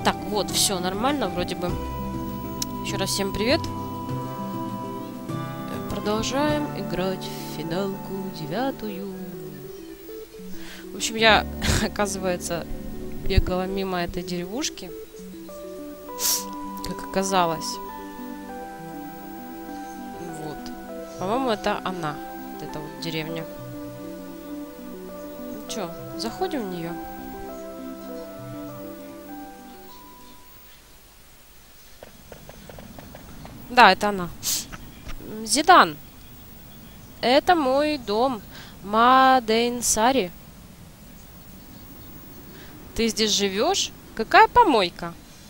Так, вот, все нормально вроде бы. Еще раз всем привет. Продолжаем играть в финалку 9. В общем, я, оказывается, бегала мимо этой деревушки. Как оказалось. Вот. По-моему, это она. Вот эта вот деревня. Ну чё, заходим в нее. Да, это она. Зидан. Это мой дом. Мадейнсари. Ты здесь живешь? Какая помойка?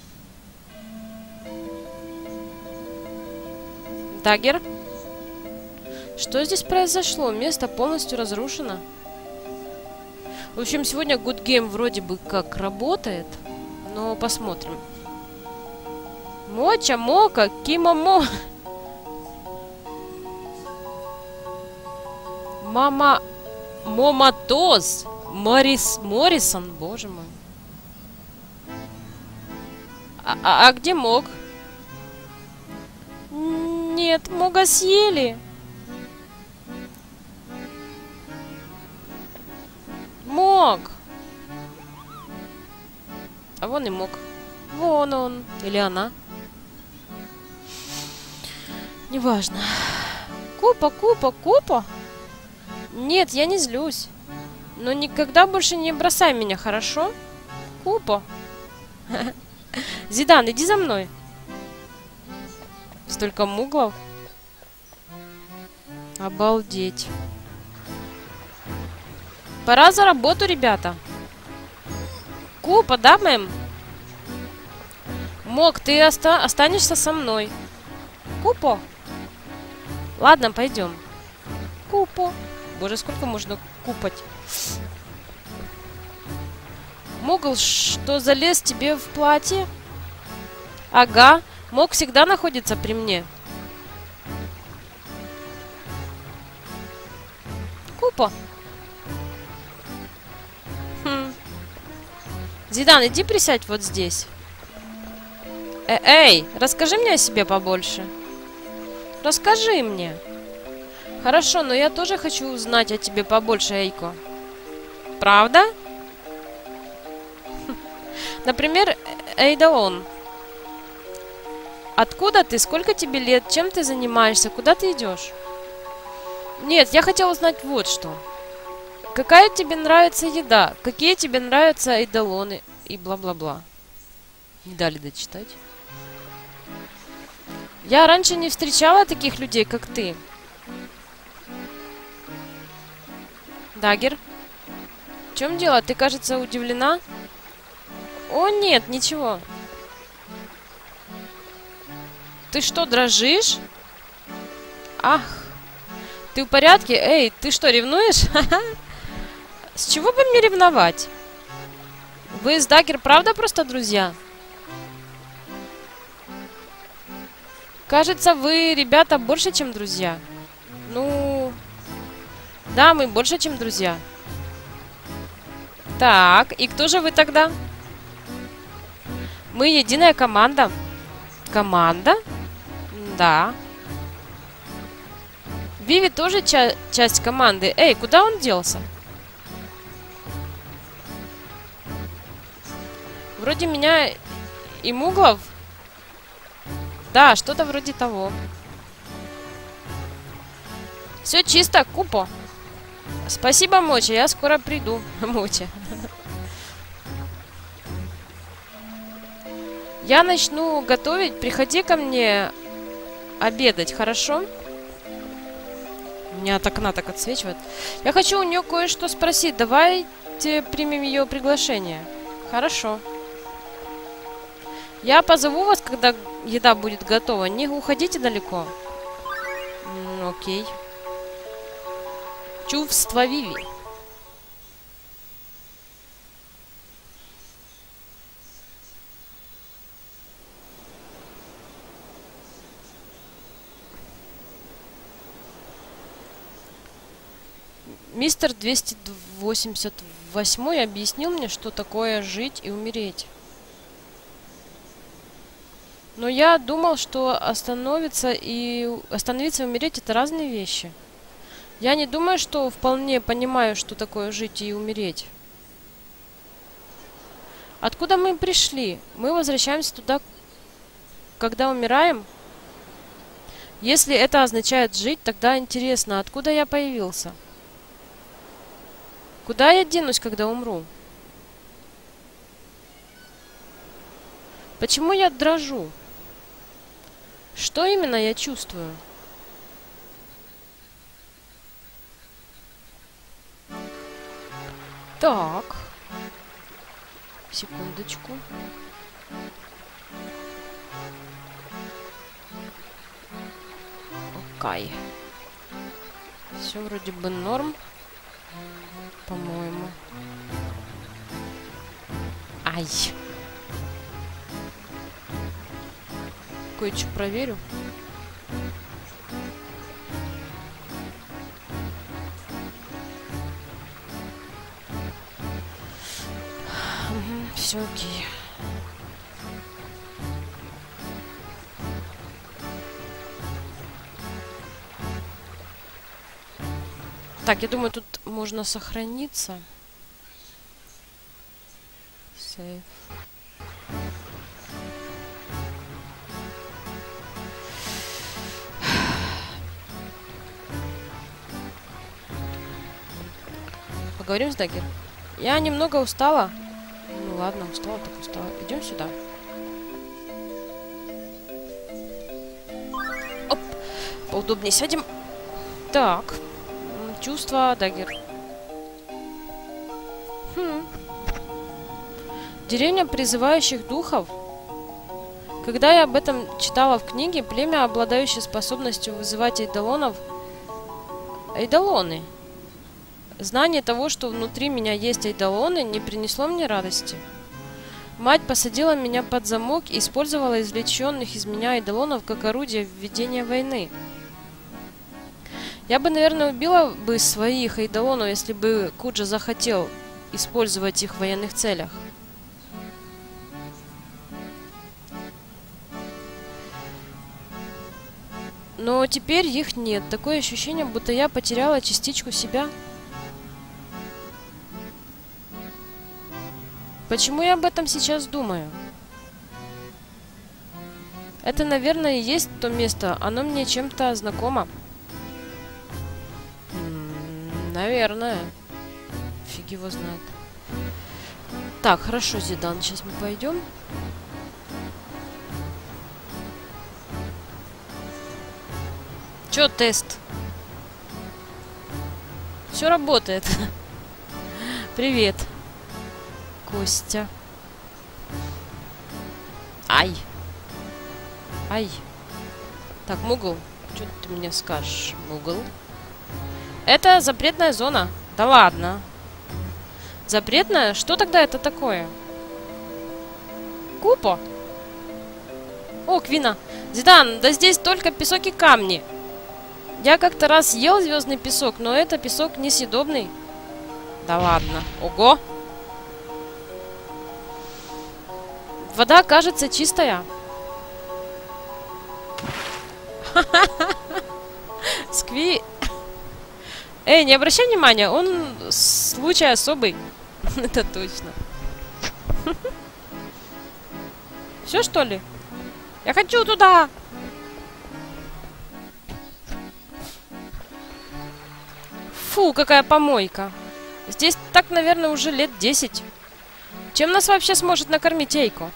Дагер? Что здесь произошло? Место полностью разрушено. В общем, сегодня Good Game вроде бы как работает. Но посмотрим. Моча, мока, кимомо. Мама... Моматоз. Моррисон, боже мой. А где Мог? Нет, Мога съели. Мог. А вон и Мог. Вон он. Или она. Неважно. Купа. Нет, я не злюсь. Но никогда больше не бросай меня, хорошо? Купа. Зидан, иди за мной. Столько муглов. Обалдеть. Пора за работу, ребята. Купа, да, мэм? Мог, ты останешься со мной. Купо. Ладно, пойдем. Купо. Боже, сколько можно купать? Могл, что залез тебе в платье? Ага. Мог всегда находится при мне. Купо. Зидан, иди присядь вот здесь. Эй, расскажи мне о себе побольше. Расскажи мне. Хорошо, но я тоже хочу узнать о тебе побольше, Эйко. Правда? Например, Эйдаон. Откуда ты? Сколько тебе лет? Чем ты занимаешься? Куда ты идешь? Нет, я хотела узнать вот что. Какая тебе нравится еда? Какие тебе нравятся эйдолоны? И бла-бла-бла. Не дали дочитать. Я раньше не встречала таких людей, как ты. Дагер? В чем дело? Ты, кажется, удивлена? О, нет, ничего. Ты что, дрожишь? Ах. Ты в порядке? Эй, ты что, ревнуешь? С чего бы мне ревновать? Вы с Дагер правда просто друзья? Кажется, вы, ребята, больше, чем друзья. Ну... Да, мы больше, чем друзья. Так, и кто же вы тогда? Мы единая команда. Команда? Да. Виви тоже часть команды. Эй, куда он делся? Вроде меня и Муглов. Да, что-то вроде того. Все чисто, Купо. Спасибо, Моча, я скоро приду. Моча. Я начну готовить. Приходи ко мне обедать, хорошо? У меня от окна так отсвечивает. Я хочу у нее кое-что спросить. Давайте примем ее приглашение. Хорошо. Я позову вас, когда еда будет готова. Не уходите далеко. Окей. Чувство Виви. Мистер 288 объяснил мне, что такое жить и умереть. Но я думал, что остановиться и умереть — это разные вещи. Я не думаю, что вполне понимаю, что такое жить и умереть. Откуда мы пришли? Мы возвращаемся туда, когда умираем? Если это означает жить, тогда интересно, откуда я появился? Куда я денусь, когда умру? Почему я дрожу? Что именно я чувствую? Так. Секундочку. Окей. Все вроде бы норм. По-моему. Ай. Кое-что проверю. Все окей. Так, я думаю, тут можно сохраниться. Сейф. Поговорим с Даггер. Я немного устала. Ну ладно, устала, так устала. Идем сюда. Оп! Поудобнее сядем. Так. Чувство, Даггер. Деревня призывающих духов. Когда я об этом читала в книге, племя, обладающее способностью вызывать эйдолонов... Эйдолоны. Знание того, что внутри меня есть эйдолоны, не принесло мне радости. Мать посадила меня под замок и использовала извлеченных из меня эйдолонов как орудие введения войны. Я бы, наверное, убила бы своих эйдолонов, если бы Куджа захотел использовать их в военных целях. Но теперь их нет. Такое ощущение, будто я потеряла частичку себя. Почему я об этом сейчас думаю? Это, наверное, и есть то место. Оно мне чем-то знакомо. Наверное. Фиг его знает. Так, хорошо, Зидан. Сейчас мы пойдем. Чё тест? Все работает. Привет, Костя. Ай. Ай. Так, Мугл. Что ты мне скажешь, Мугл? Это запретная зона. Да ладно. Запретная? Что тогда это такое? Купо? О, Квина. Зидан, да здесь только песок и камни. Я как-то раз ел звездный песок, но это песок несъедобный. Да ладно. Ого. Вода кажется чистая. Скви... Эй, не обращай внимания, он случай особый. Это точно. Все, что ли? Я хочу туда! Фу, какая помойка. Здесь так, наверное, уже лет 10. Чем нас вообще сможет накормить Эйко?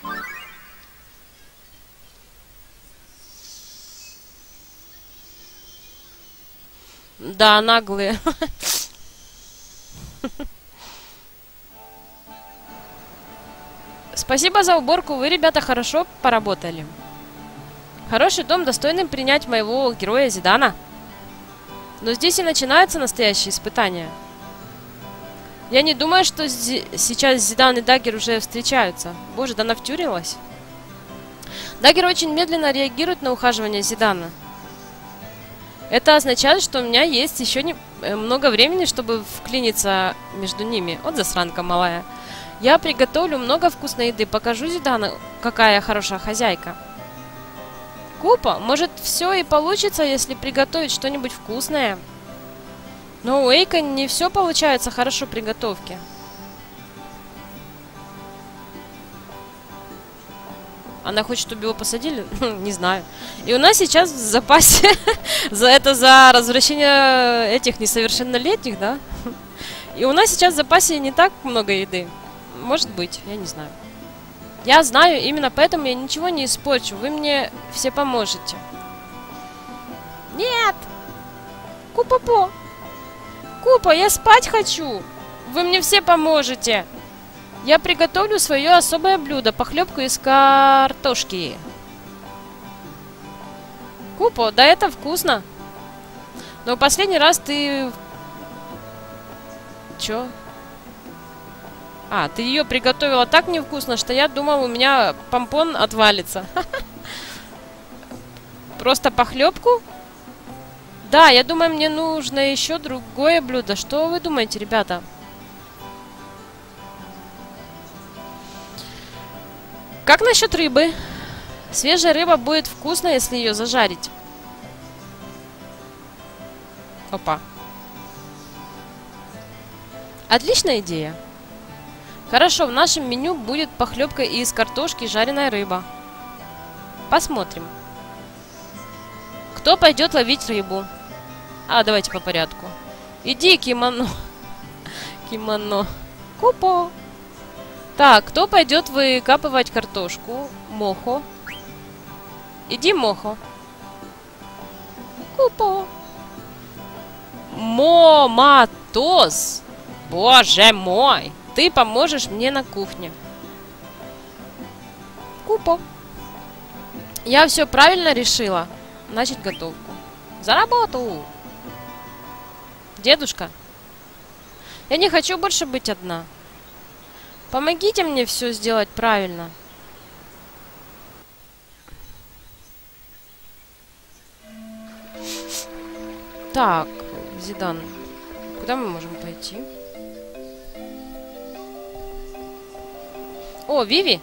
Да, наглые. Спасибо за уборку, вы, ребята, хорошо поработали. Хороший дом, достойный принять моего героя Зидана. Но здесь и начинаются настоящие испытания. Я не думаю, что сейчас Зидан и Даггер уже встречаются. Боже, да она втюрилась. Даггер очень медленно реагирует на ухаживание Зидана. Это означает, что у меня есть еще много времени, чтобы вклиниться между ними. Вот засранка малая. Я приготовлю много вкусной еды, покажу Зидану, какая я хорошая хозяйка. Купа, может, все и получится, если приготовить что-нибудь вкусное. Но у Эйка не все получается хорошо при готовке. Она хочет, чтобы его посадили? Не знаю. И у нас сейчас в запасе за развращение этих несовершеннолетних, да? И у нас сейчас в запасе не так много еды. Может быть, я не знаю. Я знаю, именно поэтому я ничего не испорчу. Вы мне все поможете. Нет! Купа-по! Купа, я спать хочу! Вы мне все поможете! Я приготовлю свое особое блюдо, похлебку из картошки. Купа, да это вкусно. Но последний раз ты... Чё? А, ты ее приготовила так невкусно, что я думал, у меня помпон отвалится. Просто похлебку? Да, я думаю, мне нужно еще другое блюдо. Что вы думаете, ребята? Как насчет рыбы? Свежая рыба будет вкусна, если ее зажарить. Опа. Отличная идея. Хорошо, в нашем меню будет похлебка из картошки и жареная рыба. Посмотрим. Кто пойдет ловить рыбу? А, давайте по порядку. Иди, кимоно. Кимоно. Купо. Так, кто пойдет выкапывать картошку? Мохо. Иди, Мохо. Купо. Моматос. Боже мой. Ты поможешь мне на кухне. Купо. Я все правильно решила. Начать готовку. За работу. Дедушка. Я не хочу больше быть одна. Помогите мне все сделать правильно. Так, Зидан. Куда мы можем пойти? О, Виви!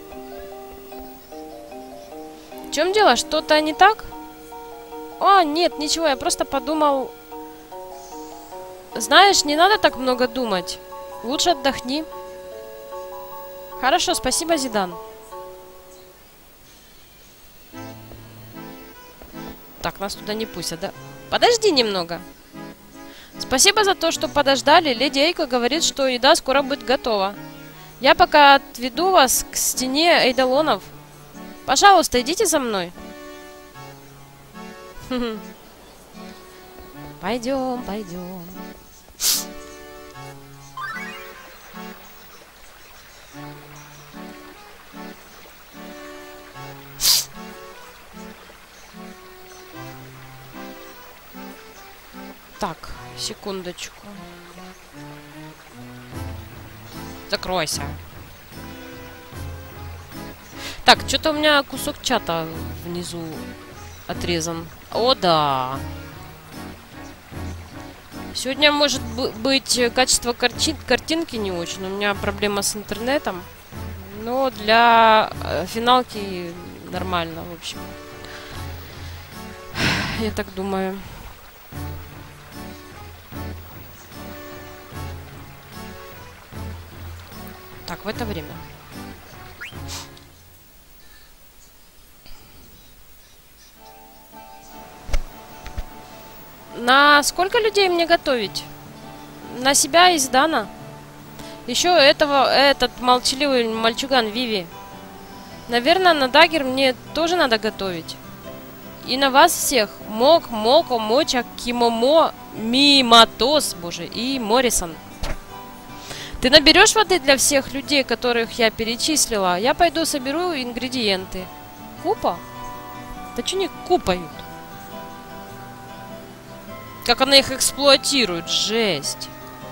В чем дело? Что-то не так? О, нет, ничего, я просто подумал... Знаешь, не надо так много думать. Лучше отдохни. Хорошо, спасибо, Зидан. Так, нас туда не пустят, да? Подожди немного. Спасибо за то, что подождали. Леди Эйко говорит, что еда скоро будет готова. Я пока отведу вас к стене эйдолонов. Пожалуйста, идите за мной. Пойдем, пойдем. Так, секундочку. Закройся. Так, что-то у меня кусок чата внизу отрезан. О, да. Сегодня может быть качество картинки не очень. У меня проблема с интернетом. Но для финалки нормально, в общем. Я так думаю. Так, в это время. На сколько людей мне готовить? На себя и Зидана. Еще этот молчаливый мальчуган Виви. Наверное, на Дагер мне тоже надо готовить. И на вас всех. Мок, Моко, Моча, Кимомо, Миматос, боже, и Моррисон. Ты наберешь воды для всех людей, которых я перечислила? Я пойду соберу ингредиенты. Купа? Да что не купают? Как она их эксплуатирует, жесть.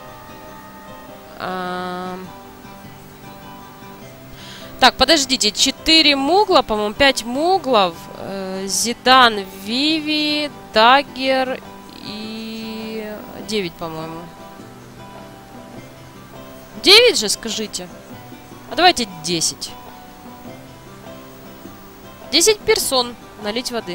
Так, подождите, 4 мугла, по-моему, 5 муглов. Зидан, Виви, Дагер и 9, по-моему. 9 же, скажите. А давайте 10. 10 персон. Налить воды.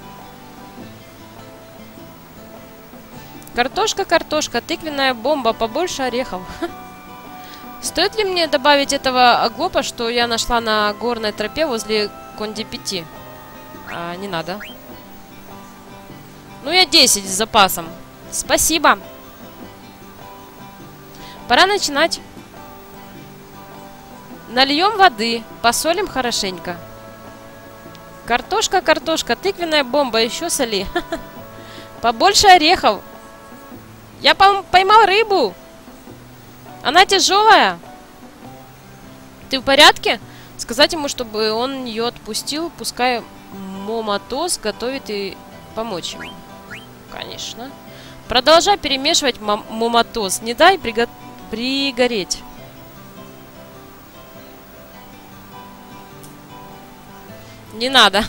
Картошка, картошка, тыквенная бомба, побольше орехов. Стоит ли мне добавить этого оглопа, что я нашла на горной тропе возле Конди-5? Не надо. Ну, я 10 с запасом. Спасибо. Пора начинать. Нальем воды, посолим хорошенько. Картошка, картошка, тыквенная бомба, еще соли. Побольше орехов. Я поймал рыбу. Она тяжелая. Ты в порядке? Сказать ему, чтобы он ее отпустил. Пускай Моматос готовит и помочь ему. Конечно. Продолжай перемешивать, Моматос. Не дай пригореть. Не надо.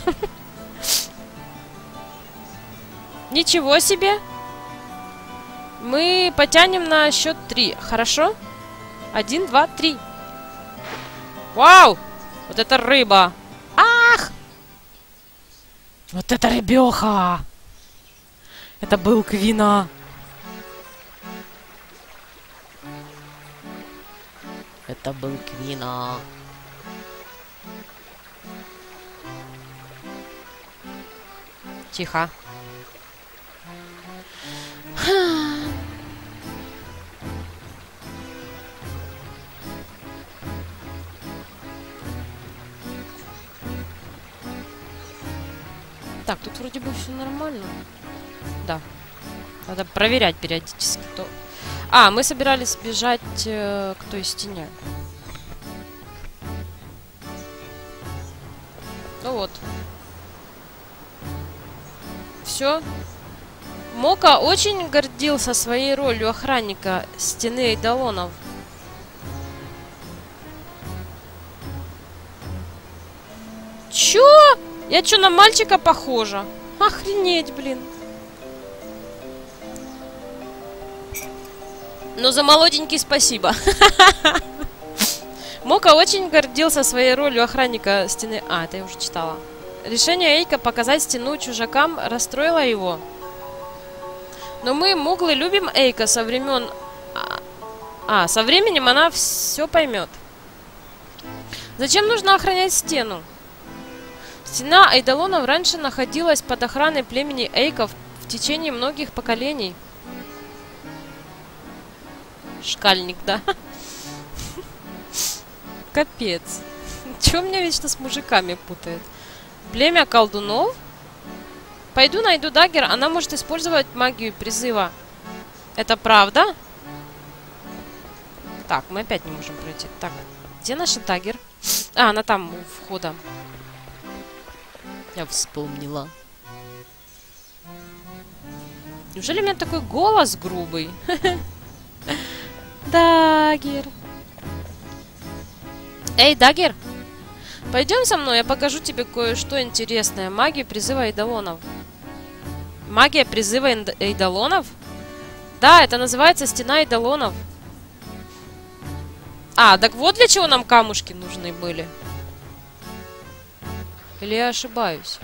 Ничего себе. Мы потянем на счет 3. Хорошо? 1, 2, 3. Вау! Вот это рыба. Ах! Вот это рыбеха! Это был Квина. Это был Квина. Тихо. Так, тут вроде бы все нормально. Да. Надо проверять периодически. Мы собирались бежать к той стене. Ну вот. Все. Мока очень гордился своей ролью охранника стены Эйдолонов. Чё? Я чё, на мальчика похожа? Охренеть, блин. Ну, за молоденький спасибо. Мока очень гордился своей ролью охранника стены... это я уже читала. Решение Эйка показать стену чужакам расстроило его. Но мы, муглы, любим Эйка со времен... со временем она все поймет. Зачем нужно охранять стену? Стена Эйдолонов раньше находилась под охраной племени Эйков в течение многих поколений. Шкальник, да? Капец. Чего меня вечно с мужиками путает? Племя колдунов? Пойду найду Даггер, она может использовать магию призыва. Это правда? Так, мы опять не можем пройти. Так, где наша Даггер? Она там, у входа. Я вспомнила. Неужели у меня такой голос грубый? Даггер. Эй, Даггер! Пойдем со мной, я покажу тебе кое-что интересное. Магия призыва Эйдолонов. Магия призыва Эйдолонов? Да, это называется стена Эйдолонов. Так вот для чего нам камушки нужны были. Или я ошибаюсь?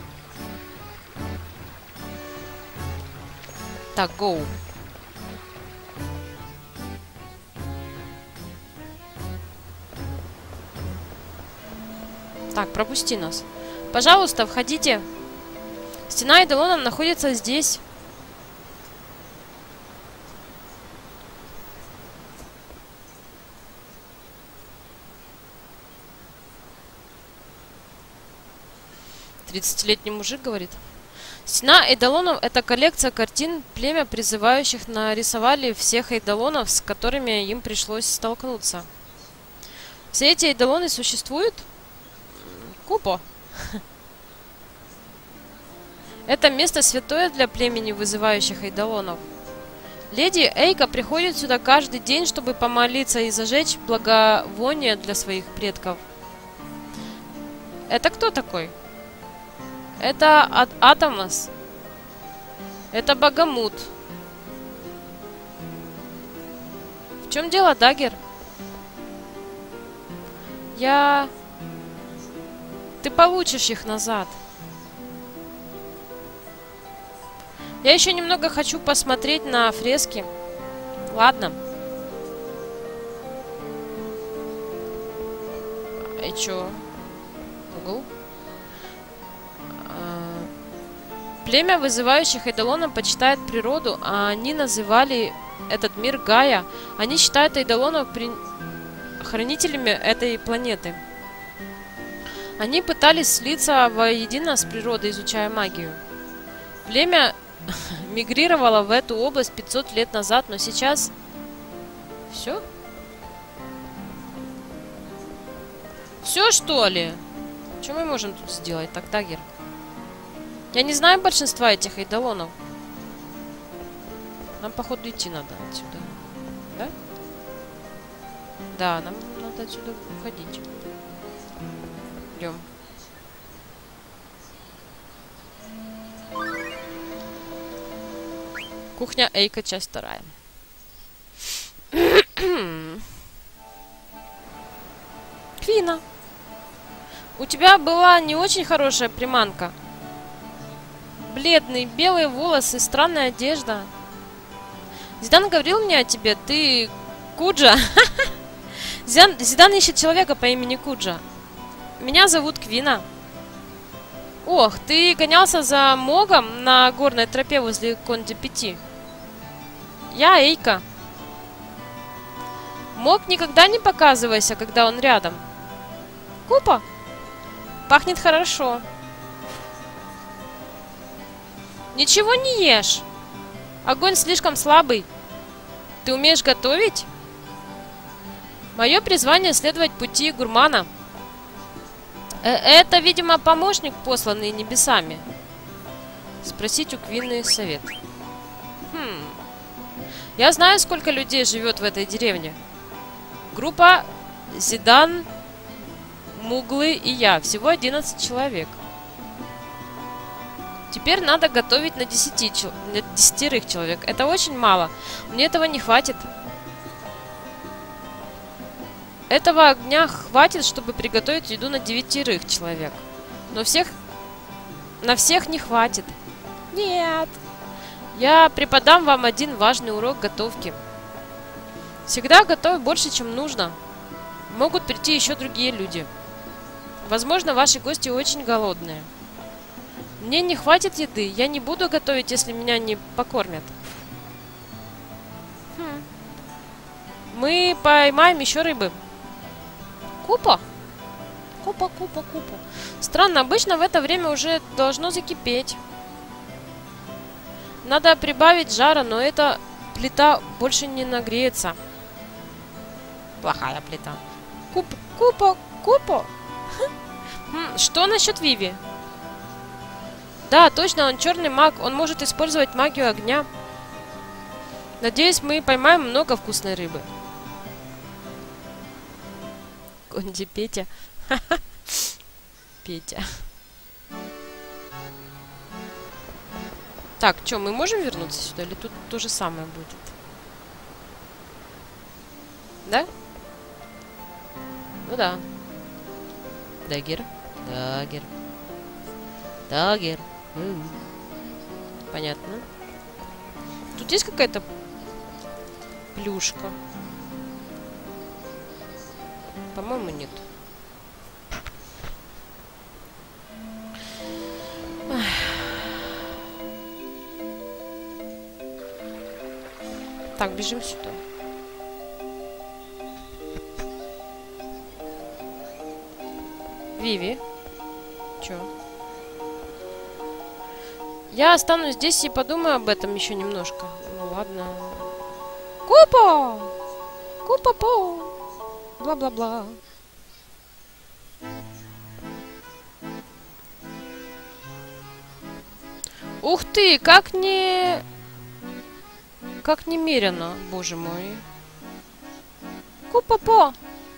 Так, гоу. Так, пропусти нас. Пожалуйста, входите. Стена Эйдолонов находится здесь. Тридцатилетний мужик говорит. Стена Эйдолонов — это коллекция картин, племя призывающих нарисовали всех Эйдолонов, с которыми им пришлось столкнуться. Все эти Эйдолоны существуют? Купо. Это место святое для племени вызывающих Эйдолонов. Леди Эйка приходит сюда каждый день, чтобы помолиться и зажечь благовоние для своих предков. Это кто такой? Это Атомас. Это Богомут. В чем дело, Даггер? Ты получишь их назад. Я еще немного хочу посмотреть на фрески. Ладно. И чё? Угол? Племя вызывающих эйдолонов почитает природу, а они называли этот мир Гая. Они считают эйдолонов хранителями этой планеты. Они пытались слиться воедино с природой, изучая магию. Племя мигрировало в эту область 500 лет назад, но сейчас... Все? Все, что ли? Что мы можем тут сделать? Так, Дагер. Я не знаю большинства этих эйдолонов. Нам, походу, идти надо отсюда. Да? Да, нам надо отсюда уходить. Идем. Кухня Эйка, часть 2. Квина. У тебя была не очень хорошая приманка. Бледные белые волосы, странная одежда. Зидан говорил мне о тебе. Ты Куджа? Зидан ищет человека по имени Куджа. Меня зовут Квина. Ох, ты гонялся за Могом на горной тропе возле Конди-5. Я Эйка. Мог, никогда не показывайся, когда он рядом. Купа? Пахнет хорошо. Ничего не ешь. Огонь слишком слабый. Ты умеешь готовить? Мое призвание следовать пути гурмана. Это, видимо, помощник, посланный небесами. Спросить у Квины совет. Я знаю, сколько людей живет в этой деревне. Группа Зидан, Муглы и я. Всего 11 человек. Теперь надо готовить на 10 человек. Это очень мало. Мне этого не хватит. Этого огня хватит, чтобы приготовить еду на 9 человек. Но на всех не хватит. Нет. Я преподам вам один важный урок готовки. Всегда готовь больше, чем нужно. Могут прийти еще другие люди. Возможно, ваши гости очень голодные. Мне не хватит еды. Я не буду готовить, если меня не покормят. Мы поймаем еще рыбы. Купа? Купа. Странно, обычно в это время уже должно закипеть. Надо прибавить жара, но эта плита больше не нагреется. Плохая плита. Купа. Что насчет Виви? Да, точно, он черный маг. Он может использовать магию огня. Надеюсь, мы поймаем много вкусной рыбы. Конди Петя. Петя. Так, что, мы можем вернуться сюда? Или тут то же самое будет? Да? Ну да. Дагер. Понятно. Тут есть какая-то плюшка? По-моему, нет. Так, бежим сюда. Виви. Чё? Я останусь здесь и подумаю об этом еще немножко. Ну ладно. Купа-по! Бла-бла-бла. Ух ты, как немерено, боже мой. Купа-по!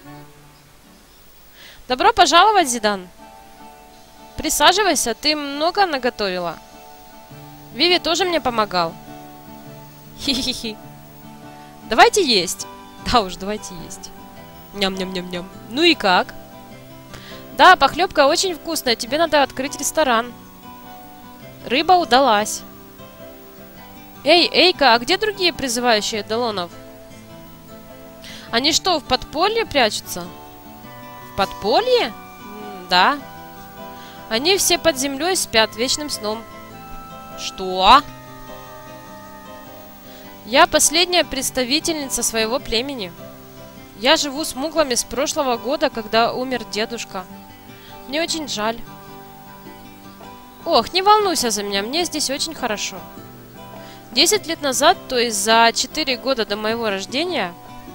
Добро пожаловать, Зидан. Присаживайся, ты много наготовила. Виви тоже мне помогал. Хи-хи-хи. Давайте есть. Да уж, давайте есть. Ням-ням-ням-ням. Ну и как? Да, похлебка очень вкусная. Тебе надо открыть ресторан. Рыба удалась. Эй, Эйка, а где другие призывающие Эдолонов? Они что, в подполье прячутся? В подполье? Да. Они все под землей спят вечным сном. Что? Я последняя представительница своего племени. Я живу с муглами с прошлого года, когда умер дедушка. Мне очень жаль. Ох, не волнуйся за меня, мне здесь очень хорошо. 10 лет назад, то есть за 4 года до моего рождения,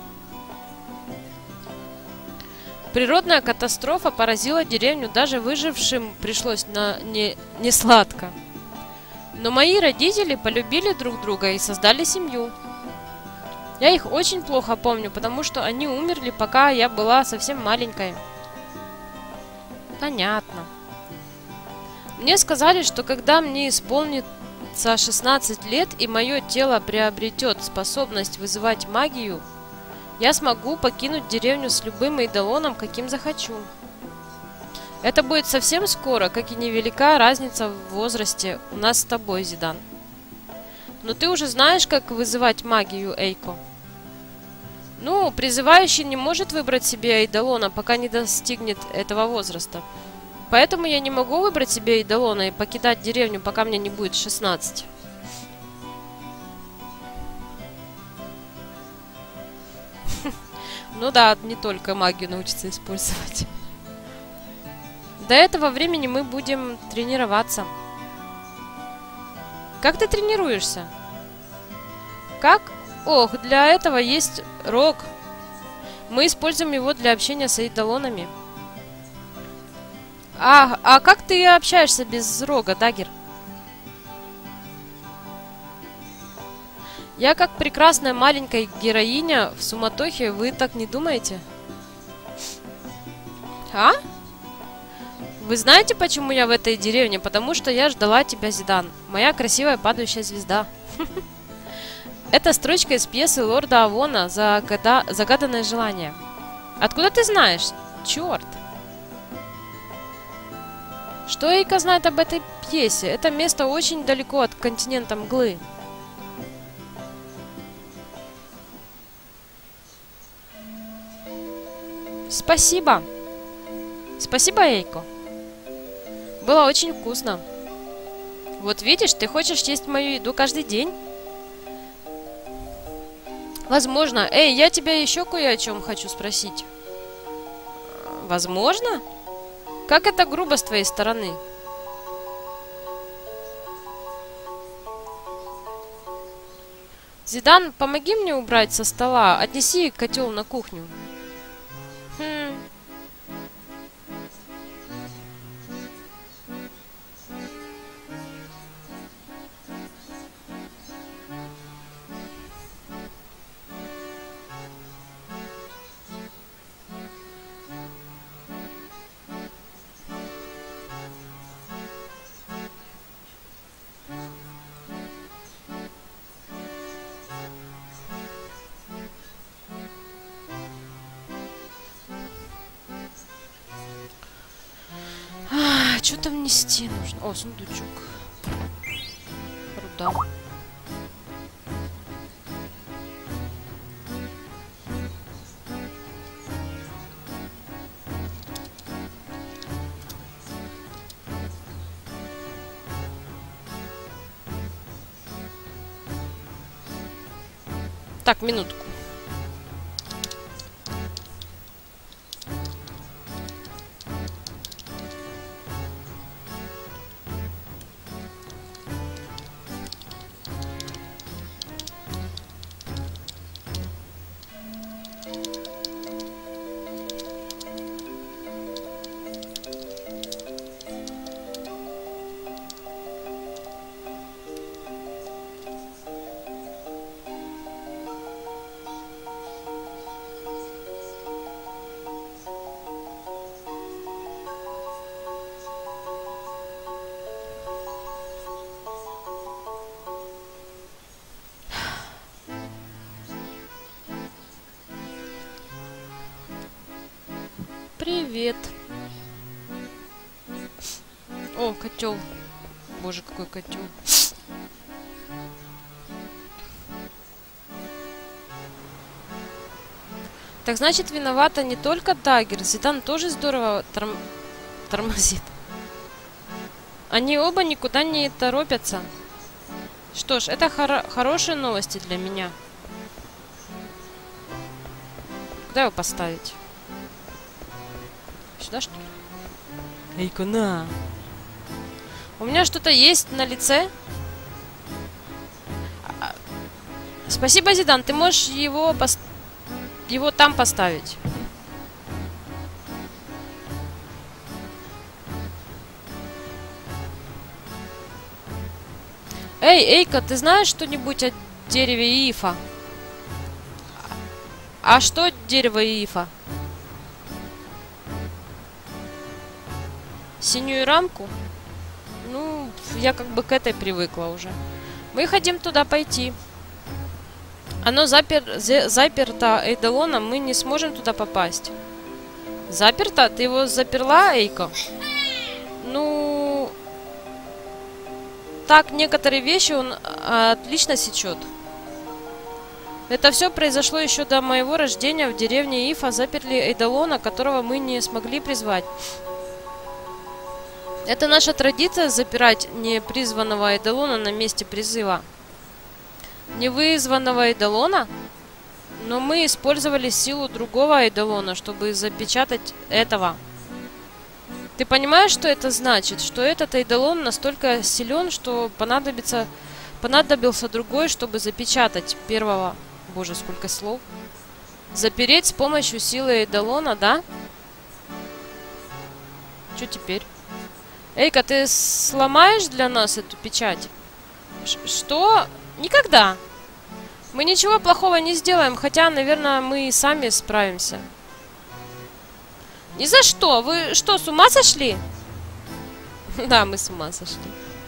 природная катастрофа поразила деревню, даже выжившим пришлось не сладко. Но мои родители полюбили друг друга и создали семью. Я их очень плохо помню, потому что они умерли, пока я была совсем маленькой. Понятно. Мне сказали, что когда мне исполнится 16 лет и мое тело приобретет способность вызывать магию, я смогу покинуть деревню с любым эйдолоном, каким захочу. Это будет совсем скоро, как и невелика разница в возрасте у нас с тобой, Зидан. Но ты уже знаешь, как вызывать магию, Эйко. Ну, призывающий не может выбрать себе эйдолона, пока не достигнет этого возраста. Поэтому я не могу выбрать себе эйдолона и покидать деревню, пока мне не будет 16. Ну да, не только магию научиться использовать. До этого времени мы будем тренироваться. Как ты тренируешься? Как? Ох, для этого есть рог. Мы используем его для общения с эйдолонами. А как ты общаешься без рога, Дагер? Я как прекрасная маленькая героиня в суматохе, вы так не думаете? А? Вы знаете, почему я в этой деревне? Потому что я ждала тебя, Зидан. Моя красивая падающая звезда. Это строчка из пьесы Лорда Авона «Загаданное желание». Откуда ты знаешь? Черт! Что Эйка знает об этой пьесе? Это место очень далеко от континента Мглы. Спасибо. Спасибо, Эйко. Было очень вкусно. Вот видишь, ты хочешь есть мою еду каждый день? Возможно. Эй, я тебя еще кое о чем хочу спросить. Возможно? Как это грубо с твоей стороны? Зидан, помоги мне убрать со стола. Отнеси котел на кухню. Хм. Что там нести нужно? О, сундучок. Руда. Так, минутку. Привет. О, котел. Боже, какой котел. Так значит, виновата не только Дагер. Зидан тоже здорово тормозит. Они оба никуда не торопятся. Что ж, это хорошие новости для меня. Куда его поставить? Сюда, что ли? Эй, на. У меня что-то есть на лице. Спасибо, Зидан. Ты можешь его там поставить. Эй, Эйка, ты знаешь что-нибудь о дереве Ифа? А что дерево Ифа? Синюю рамку? Ну, я как бы к этой привыкла уже. Мы хотим туда пойти. Оно заперто Эйдолоном, мы не сможем туда попасть. Заперто? Ты его заперла, Эйко? Ну... Так, некоторые вещи он отлично сечет. Это все произошло еще до моего рождения. В деревне Ифа заперли Эйдолона, которого мы не смогли призвать. Это наша традиция — запирать непризванного Эйдолона на месте призыва. Невызванного Эйдолона? Но мы использовали силу другого Эйдолона, чтобы запечатать этого. Ты понимаешь, что это значит? Что этот Эйдолон настолько силен, что понадобился другой, чтобы запечатать первого. Боже, сколько слов. Запереть с помощью силы Эйдолона, да? Что теперь? Эйка, ты сломаешь для нас эту печать? Что? Никогда. Мы ничего плохого не сделаем, хотя, наверное, мы и сами справимся. Ни за что. Вы что, с ума сошли? Да, мы с ума сошли.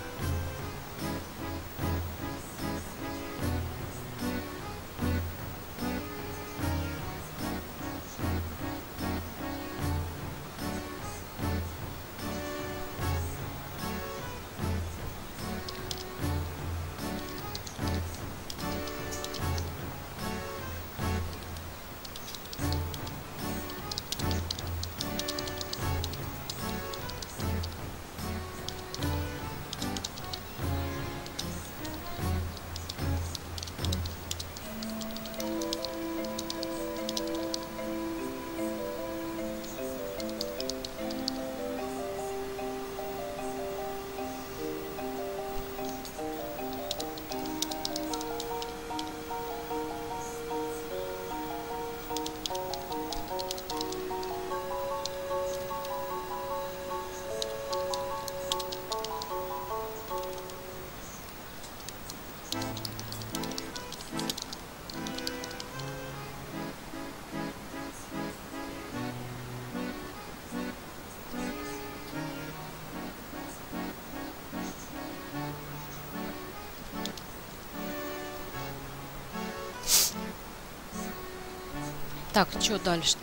Так, что дальше-то?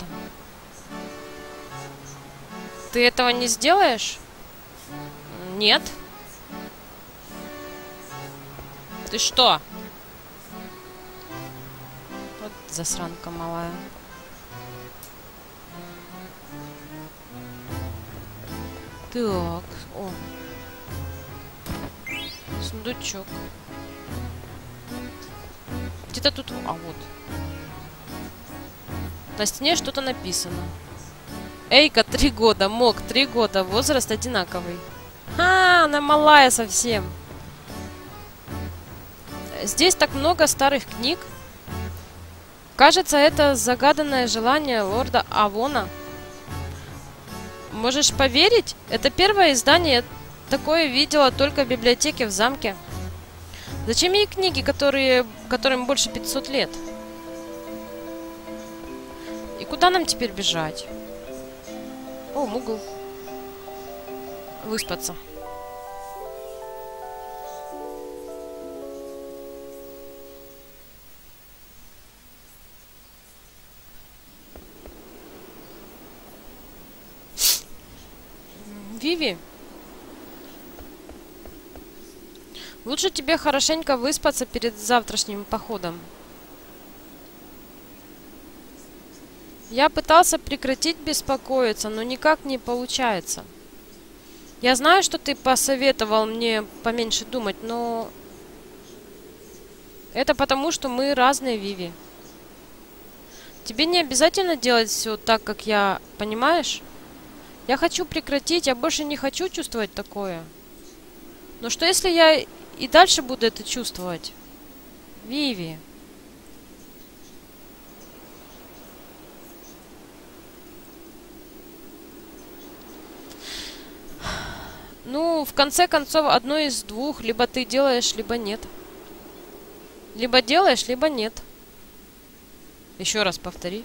Ты этого не сделаешь? Нет. Ты что? Вот засранка малая. Так, о. Сундучок. Где-то тут... А, вот. На стене что-то написано. Эйка, 3 года. Мог, 3 года. Возраст одинаковый. Она малая совсем. Здесь так много старых книг. Кажется, это загаданное желание лорда Авона. Можешь поверить? Это первое издание. Я такое видела только в библиотеке в замке. Зачем ей книги, которым больше 500 лет? И куда нам теперь бежать? О, мугл. Выспаться. Виви, лучше тебе хорошенько выспаться перед завтрашним походом. Я пытался прекратить беспокоиться, но никак не получается. Я знаю, что ты посоветовал мне поменьше думать, но... Это потому, что мы разные, Виви. Тебе не обязательно делать все так, как я, понимаешь? Я хочу прекратить, я больше не хочу чувствовать такое. Но что если я и дальше буду это чувствовать? Виви. Ну, в конце концов, одно из двух. Либо ты делаешь, либо нет. Либо делаешь, либо нет. Еще раз повтори.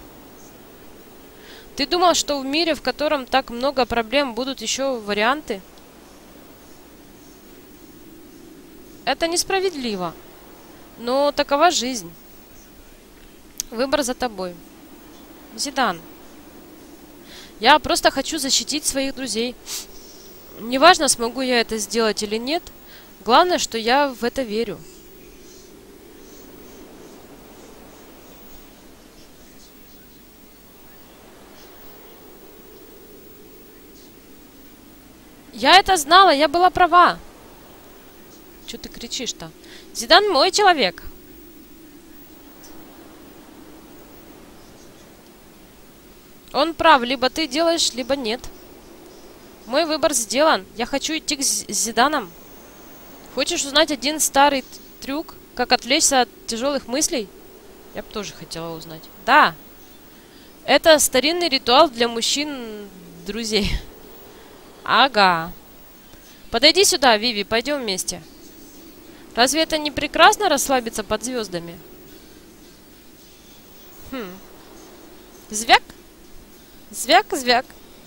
Ты думал, что в мире, в котором так много проблем, будут еще варианты? Это несправедливо. Но такова жизнь. Выбор за тобой. Зидан. Я просто хочу защитить своих друзей. Неважно, смогу я это сделать или нет. Главное, что я в это верю. Я это знала, я была права. Че ты кричишь-то? Зидан мой человек. Он прав, либо ты делаешь, либо нет. Мой выбор сделан. Я хочу идти к Зиданом. Хочешь узнать один старый трюк, как отвлечься от тяжелых мыслей? Я бы тоже хотела узнать. Да. Это старинный ритуал для мужчин-друзей. Ага. Подойди сюда, Виви, пойдем вместе. Разве это не прекрасно расслабиться под звездами? Звяк? Звяк, звяк.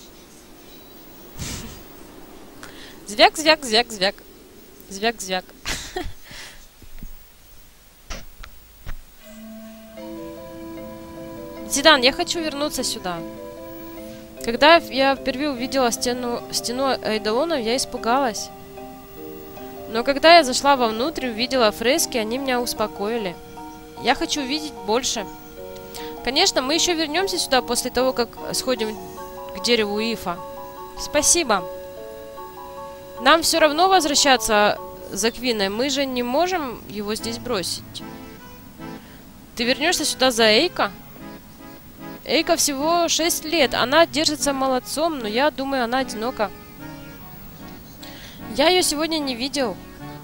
Звяк, звяк, звяк, звяк. Звяк, звяк. Зидан, я хочу вернуться сюда. Когда я впервые увидела стену Эйдолонов, я испугалась. Но когда я зашла вовнутрь и увидела фрески, они меня успокоили. Я хочу видеть больше. Конечно, мы еще вернемся сюда после того, как сходим к дереву Ифа. Спасибо. Нам все равно возвращаться за Квиной. Мы же не можем его здесь бросить. Ты вернешься сюда за Эйко? Эйка всего 6 лет. Она держится молодцом, но я думаю, она одинока. Я ее сегодня не видел.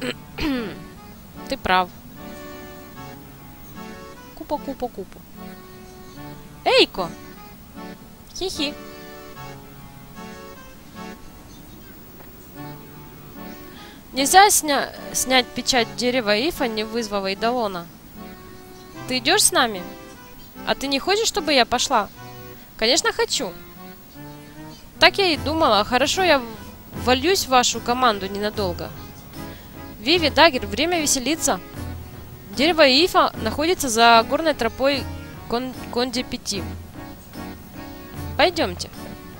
Ты прав. Купа. Эйко! Хи-хи. Нельзя снять печать дерева Ифа, не вызвав Эйдолона. Ты идешь с нами? А ты не хочешь, чтобы я пошла? Конечно, хочу. Так я и думала. Хорошо, я вольюсь в вашу команду ненадолго. Виви, Дагер, время веселиться. Дерево Ифа находится за горной тропой Конде-5. Пойдемте.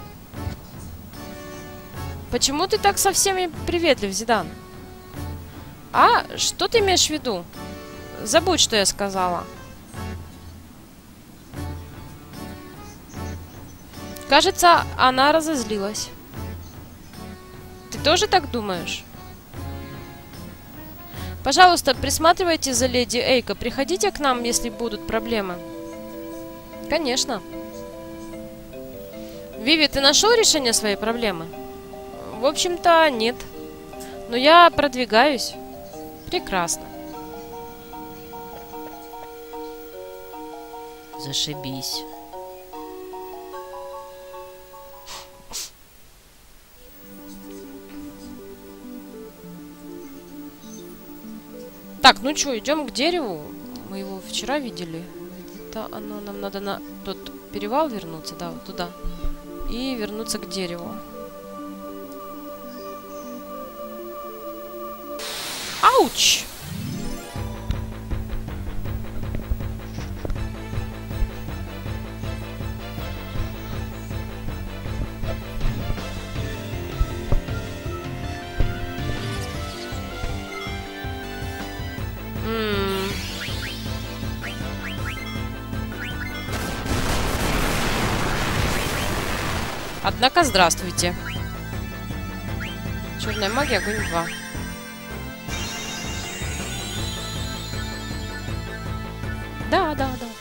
Почему ты так со всеми приветлив, Зидан? А, что ты имеешь в виду? Забудь, что я сказала. Кажется, она разозлилась. Ты тоже так думаешь? Пожалуйста, присматривайте за леди Эйко. Приходите к нам, если будут проблемы. Конечно. Виви, ты нашел решение своей проблемы? В общем-то, нет. Но я продвигаюсь. Прекрасно. Зашибись. Так, ну что, идем к дереву. Мы его вчера видели. Это оно, нам надо на тот перевал вернуться, да, вот туда. И вернуться к дереву. Ауч! Однако, здравствуйте. Черная магия, огонь 2. Да, да, да.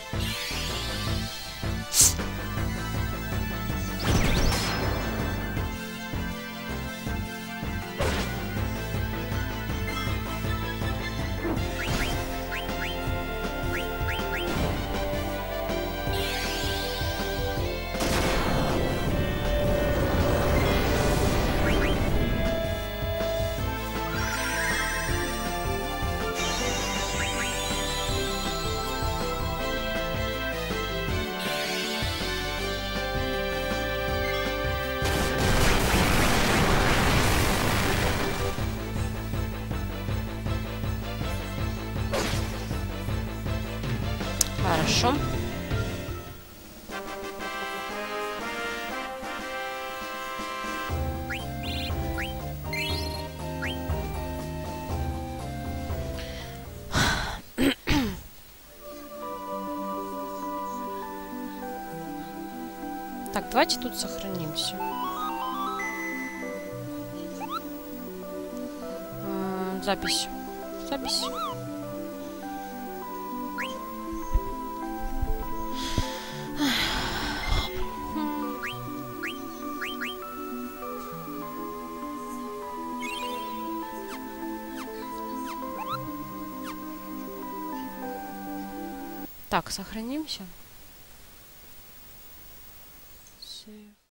Хорошо. Так, давайте тут сохранимся. Запись. Запись. Так, сохранимся.